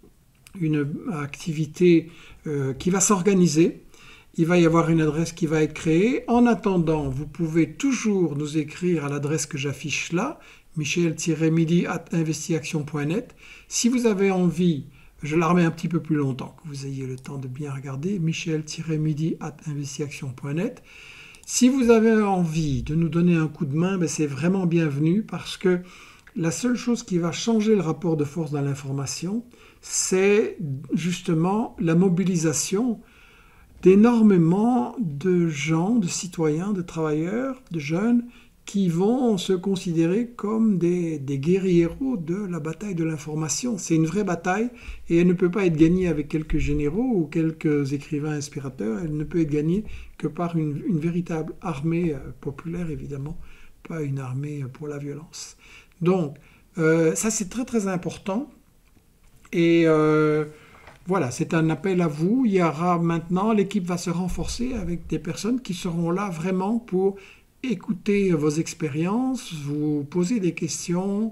activité qui va s'organiser. Il va y avoir une adresse qui va être créée. En attendant, vous pouvez toujours nous écrire à l'adresse que j'affiche là, michel-midi@investiaction.net. Si vous avez envie, je la remets un petit peu plus longtemps, que vous ayez le temps de bien regarder, michel-midi@investiaction.net. Si vous avez envie de nous donner un coup de main, c'est vraiment bienvenu parce que la seule chose qui va changer le rapport de force dans l'information, c'est justement la mobilisation d'énormément de gens, de citoyens, de travailleurs, de jeunes qui vont se considérer comme des guerrieros de la bataille de l'information. C'est une vraie bataille et elle ne peut pas être gagnée avec quelques généraux ou quelques écrivains inspirateurs. Elle ne peut être gagnée que par une véritable armée populaire, évidemment, pas une armée pour la violence. Donc, ça c'est très très important. Et voilà, c'est un appel à vous. Il y aura maintenant, l'équipe va se renforcer avec des personnes qui seront là vraiment pour écouter vos expériences, vous poser des questions,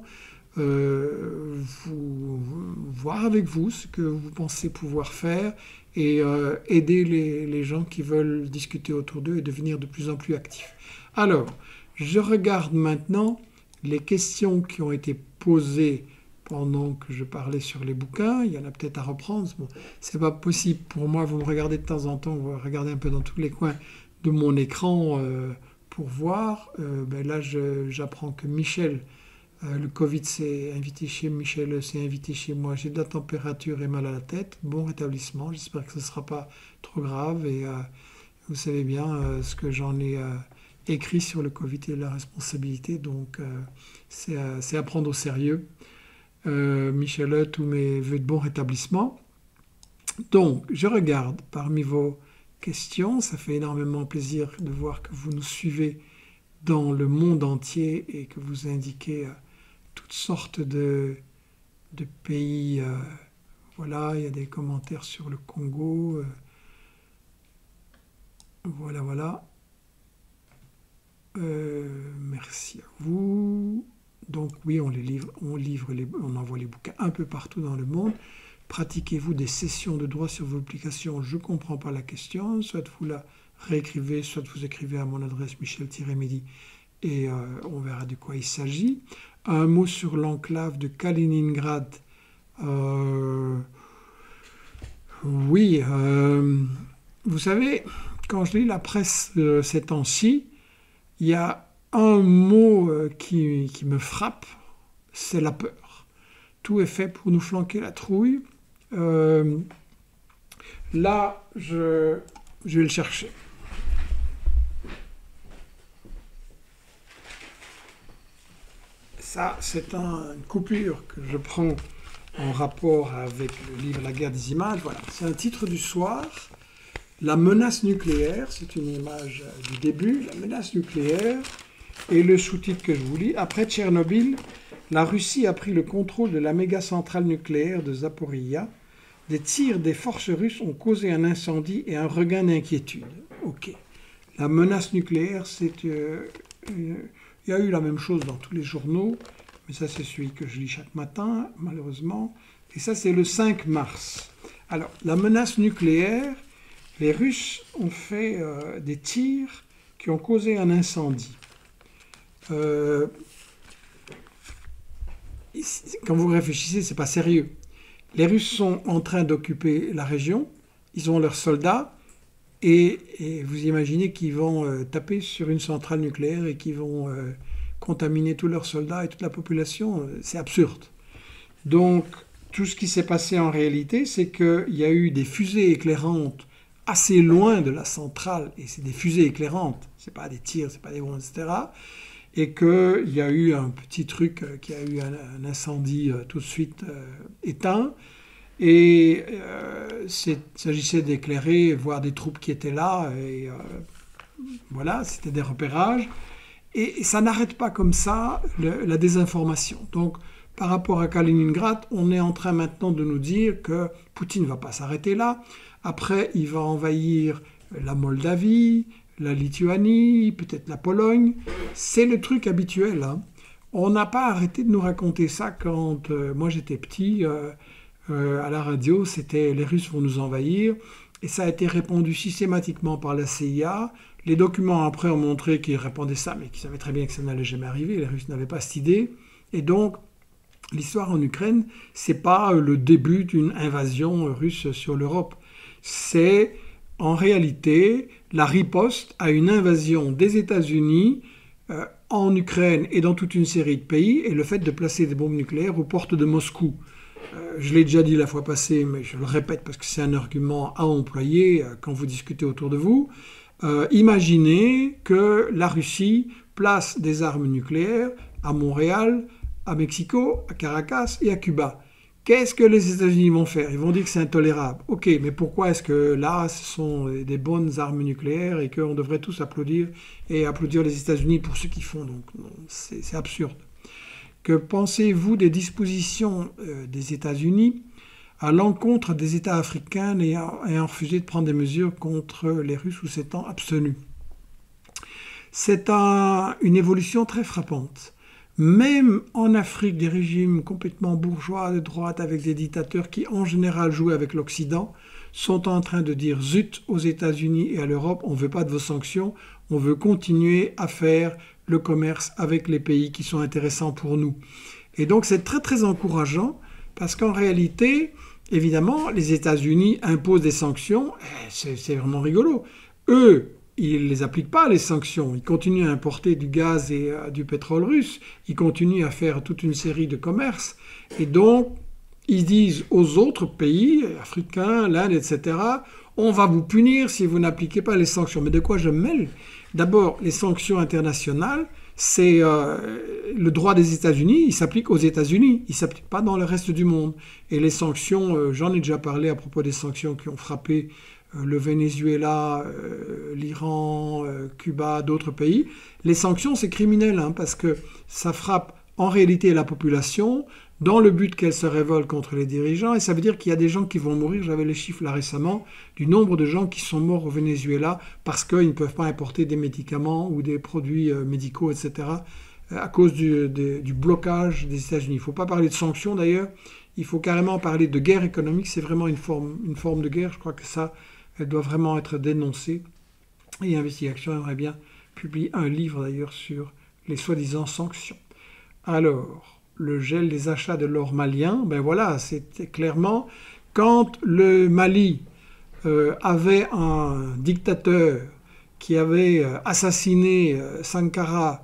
voir avec vous ce que vous pensez pouvoir faire et aider les gens qui veulent discuter autour d'eux et devenir de plus en plus actifs. Alors, je regarde maintenant les questions qui ont été posées pendant que je parlais sur les bouquins. Il y en a peut-être à reprendre. Bon, c'est pas possible pour moi. Vous me regardez de temps en temps, vous regardez un peu dans tous les coins de mon écran pour voir. Là, j'apprends que Michel, le Covid s'est invité chez Michel, s'est invité chez moi. J'ai de la température et mal à la tête. Bon rétablissement. J'espère que ce ne sera pas trop grave. Et vous savez bien ce que j'en ai écrit sur le Covid et la responsabilité. Donc, c'est à prendre au sérieux. Michel, tous mes vœux de bon rétablissement. Donc, je regarde parmi vos questions. Ça fait énormément plaisir de voir que vous nous suivez dans le monde entier et que vous indiquez toutes sortes de pays. Voilà, il y a des commentaires sur le Congo. Voilà. Merci à vous. Donc oui, on envoie les bouquins un peu partout dans le monde. Pratiquez-vous des sessions de droit sur vos applications? Je ne comprends pas la question. Soit vous la réécrivez, soit vous écrivez à mon adresse michel-midi et on verra de quoi il s'agit. Un mot sur l'enclave de Kaliningrad. Oui, vous savez, quand je lis la presse ces temps-ci, il y a un mot qui me frappe, c'est la peur. Tout est fait pour nous flanquer la trouille. Là, je vais le chercher. Ça, c'est une coupure que je prends en rapport avec le livre La guerre des images. Voilà, c'est un titre du soir. La menace nucléaire, c'est une image du début, la menace nucléaire. Et le sous-titre que je vous lis, après Tchernobyl, la Russie a pris le contrôle de la méga-centrale nucléaire de Zaporijia. Des tirs des forces russes ont causé un incendie et un regain d'inquiétude. Ok. La menace nucléaire, il y a eu la même chose dans tous les journaux, mais ça c'est celui que je lis chaque matin, malheureusement. Et ça c'est le 5 mars. Alors, la menace nucléaire, les Russes ont fait des tirs qui ont causé un incendie. Quand vous réfléchissez, c'est pas sérieux. Les Russes sont en train d'occuper la région, ils ont leurs soldats, et vous imaginez qu'ils vont taper sur une centrale nucléaire et qu'ils vont contaminer tous leurs soldats et toute la population. C'est absurde. Donc, tout ce qui s'est passé en réalité, c'est qu'il y a eu des fusées éclairantes assez loin de la centrale, et c'est des fusées éclairantes, c'est pas des tirs, c'est pas des bombes, etc., et qu'il y a eu un petit truc qui a eu un incendie tout de suite éteint, et il s'agissait d'éclairer, voir des troupes qui étaient là, et voilà, c'était des repérages, et ça n'arrête pas comme ça la désinformation. Donc, par rapport à Kaliningrad, on est en train maintenant de nous dire que Poutine ne va pas s'arrêter là. Après, il va envahir la Moldavie, la Lituanie, peut-être la Pologne. C'est le truc habituel, hein. On n'a pas arrêté de nous raconter ça quand moi j'étais petit. À la radio, c'était les Russes vont nous envahir. Et ça a été répondu systématiquement par la CIA. Les documents après ont montré qu'ils répondaient ça, mais qu'ils savaient très bien que ça n'allait jamais arriver. Les Russes n'avaient pas cette idée. Et donc, l'histoire en Ukraine, c'est pas le début d'une invasion russe sur l'Europe. C'est en réalité la riposte à une invasion des États-Unis en Ukraine et dans toute une série de pays, et le fait de placer des bombes nucléaires aux portes de Moscou. Je l'ai déjà dit la fois passée, mais je le répète parce que c'est un argument à employer quand vous discutez autour de vous. Imaginez que la Russie place des armes nucléaires à Montréal, à Mexico, à Caracas et à Cuba. Qu'est-ce que les États-Unis vont faire? Ils vont dire que c'est intolérable. Ok, mais pourquoi est-ce que là, ce sont des bonnes armes nucléaires et qu'on devrait tous applaudir et applaudir les États-Unis pour ce qu'ils font? Donc, c'est absurde. Que pensez-vous des dispositions des États-Unis à l'encontre des États africains ayant refusé de prendre des mesures contre les Russes ou s'étant abstenus? C'est une évolution très frappante. Même en Afrique, des régimes complètement bourgeois de droite avec des dictateurs qui en général jouent avec l'Occident sont en train de dire zut aux États-Unis et à l'Europe, on ne veut pas de vos sanctions, on veut continuer à faire le commerce avec les pays qui sont intéressants pour nous. Et donc c'est très très encourageant parce qu'en réalité, évidemment, les États-Unis imposent des sanctions, c'est vraiment rigolo. Eux, ils ne les appliquent pas, les sanctions. Ils continuent à importer du gaz et du pétrole russe. Ils continuent à faire toute une série de commerces. Et donc, ils disent aux autres pays, africains, l'Inde, etc., on va vous punir si vous n'appliquez pas les sanctions. Mais de quoi je me mêle? D'abord, les sanctions internationales, c'est le droit des États-Unis, il s'applique aux États-Unis, il ne s'applique pas dans le reste du monde. Et les sanctions, j'en ai déjà parlé à propos des sanctions qui ont frappé le Venezuela, l'Iran, Cuba, d'autres pays. Les sanctions, c'est criminel, hein, parce que ça frappe en réalité la population dans le but qu'elle se révolte contre les dirigeants. Et ça veut dire qu'il y a des gens qui vont mourir. J'avais les chiffres là récemment du nombre de gens qui sont morts au Venezuela parce qu'ils ne peuvent pas importer des médicaments ou des produits médicaux, etc., à cause du blocage des États-Unis. Il ne faut pas parler de sanctions d'ailleurs. Il faut carrément parler de guerre économique. C'est vraiment une forme de guerre. Je crois que ça, elle doit vraiment être dénoncée. Et Investigation aimerait bien publier un livre d'ailleurs sur les soi-disant sanctions. Alors, le gel des achats de l'or malien, ben voilà, c'était clairement quand le Mali avait un dictateur qui avait assassiné Sankara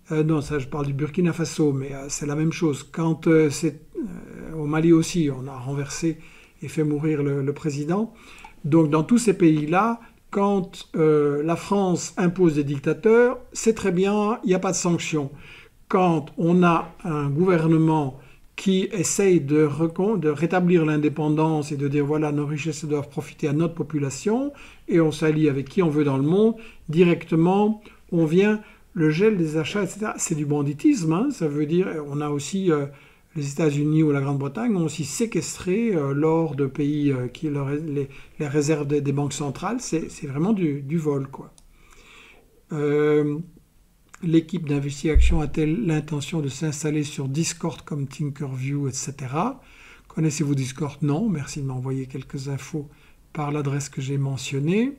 Non, ça, je parle du Burkina Faso, mais c'est la même chose. Quand au Mali aussi, on a renversé et fait mourir le président. Donc, dans tous ces pays-là, quand la France impose des dictateurs, c'est très bien, il n'y a pas de sanctions. Quand on a un gouvernement qui essaye de rétablir l'indépendance et de dire voilà, nos richesses doivent profiter à notre population et on s'allie avec qui on veut dans le monde, directement, on vient le gel des achats, etc. C'est du banditisme, hein. Ça veut dire, on a aussi, les États-Unis ou la Grande-Bretagne ont aussi séquestré l'or de pays qui les réserves des banques centrales. C'est vraiment du vol, quoi. L'équipe d'investigation a-t-elle l'intention de s'installer sur Discord comme Tinkerview, etc. Connaissez-vous Discord? Non. Merci de m'envoyer quelques infos par l'adresse que j'ai mentionnée.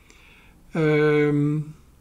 Le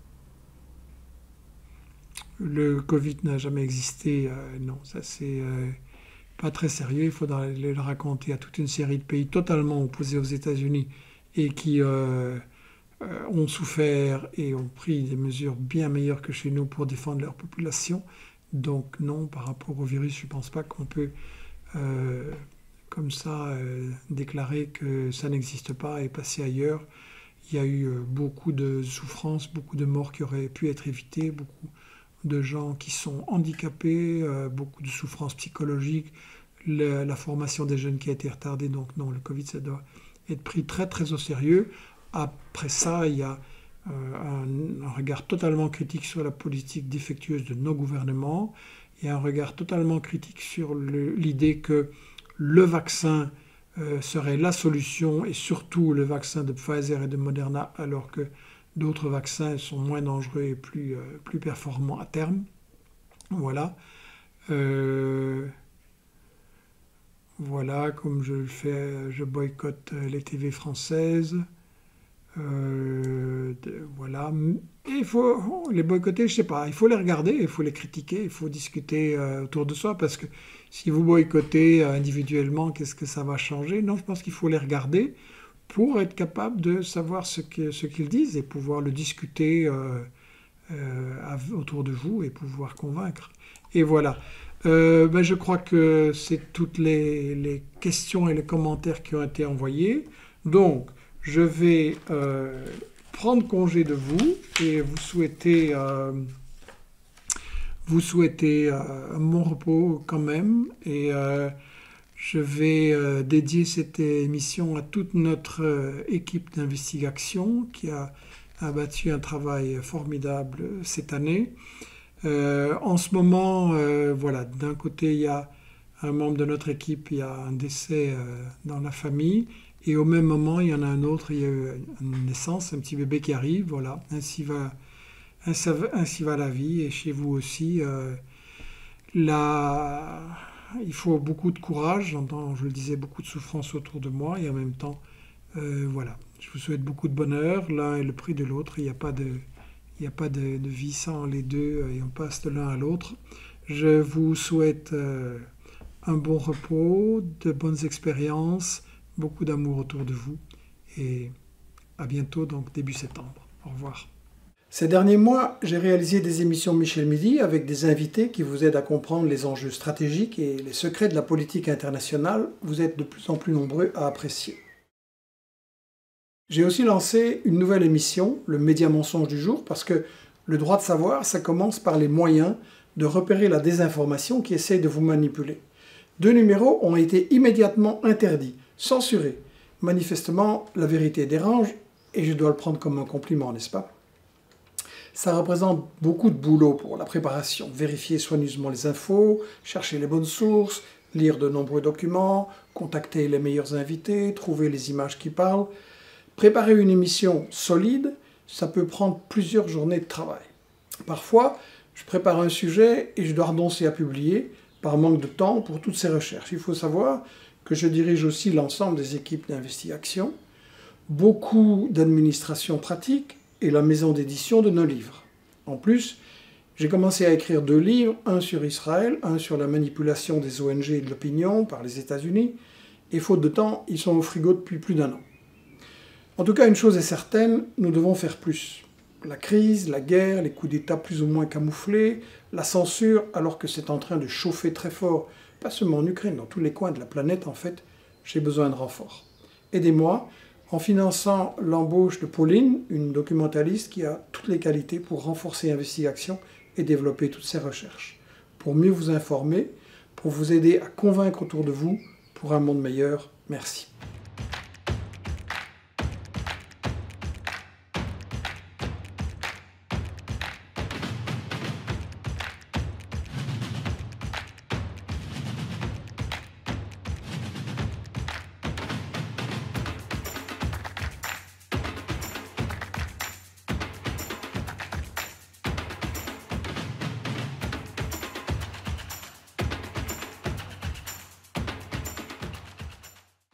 Covid n'a jamais existé. Non, ça c'est pas très sérieux. Il faudra le raconter à toute une série de pays totalement opposés aux États-Unis et qui ont souffert et ont pris des mesures bien meilleures que chez nous pour défendre leur population. Donc non, par rapport au virus, je ne pense pas qu'on peut comme ça déclarer que ça n'existe pas et passer ailleurs. Il y a eu beaucoup de souffrances, beaucoup de morts qui auraient pu être évitées, beaucoup de gens qui sont handicapés, beaucoup de souffrances psychologiques, la formation des jeunes qui a été retardée. Donc non, le Covid, ça doit être pris très très au sérieux. Après ça, il y a un regard totalement critique sur la politique défectueuse de nos gouvernements. Il y a un regard totalement critique sur l'idée que le vaccin serait la solution, et surtout le vaccin de Pfizer et de Moderna, alors que d'autres vaccins sont moins dangereux et plus performants à terme. Voilà. Voilà, comme je le fais, je boycotte les TV françaises. Voilà. Et il faut les boycotter, je sais pas, il faut les regarder, il faut les critiquer, il faut discuter autour de soi, parce que si vous boycottez individuellement, qu'est-ce que ça va changer? Non, je pense qu'il faut les regarder pour être capable de savoir ce qu'ils disent et pouvoir le discuter autour de vous et pouvoir convaincre. Et voilà. Je crois que c'est toutes les questions et les commentaires qui ont été envoyés. Donc, je vais prendre congé de vous et vous souhaiter un bon repos quand même. Et je vais dédier cette émission à toute notre équipe d'investigation qui a abattu un travail formidable cette année. En ce moment, voilà, d'un côté, il y a un membre de notre équipe, il y a un décès dans la famille. Et au même moment, il y en a un autre, il y a eu une naissance, un petit bébé qui arrive, voilà. Ainsi va la vie, et chez vous aussi. Il faut beaucoup de courage, j'entends, je le disais, beaucoup de souffrance autour de moi, et en même temps, voilà. Je vous souhaite beaucoup de bonheur, l'un est le prix de l'autre, il n'y a pas de vie sans les deux, et on passe de l'un à l'autre. Je vous souhaite un bon repos, de bonnes expériences, beaucoup d'amour autour de vous, et à bientôt, donc début septembre. Au revoir. Ces derniers mois, j'ai réalisé des émissions Michel Midi avec des invités qui vous aident à comprendre les enjeux stratégiques et les secrets de la politique internationale. Vous êtes de plus en plus nombreux à apprécier. J'ai aussi lancé une nouvelle émission, le Média Mensonge du jour, parce que le droit de savoir, ça commence par les moyens de repérer la désinformation qui essaie de vous manipuler. 2 numéros ont été immédiatement interdits, censurés. Manifestement, la vérité dérange, et je dois le prendre comme un compliment, n'est-ce pas? Ça représente beaucoup de boulot pour la préparation. Vérifier soigneusement les infos, chercher les bonnes sources, lire de nombreux documents, contacter les meilleurs invités, trouver les images qui parlent. Préparer une émission solide, ça peut prendre plusieurs journées de travail. Parfois, je prépare un sujet et je dois renoncer à publier par manque de temps pour toutes ces recherches. Il faut savoir que je dirige aussi l'ensemble des équipes d'investigation, beaucoup d'administration pratique et la maison d'édition de nos livres. En plus, j'ai commencé à écrire 2 livres, un sur Israël, un sur la manipulation des ONG et de l'opinion par les États-Unis, et faute de temps, ils sont au frigo depuis plus d'1 an. En tout cas, une chose est certaine, nous devons faire plus. La crise, la guerre, les coups d'État plus ou moins camouflés, la censure alors que c'est en train de chauffer très fort, pas seulement en Ukraine, dans tous les coins de la planète en fait, j'ai besoin de renfort. Aidez-moi en finançant l'embauche de Pauline, une documentaliste qui a toutes les qualités pour renforcer l'investigation et développer toutes ses recherches. Pour mieux vous informer, pour vous aider à convaincre autour de vous pour un monde meilleur. Merci.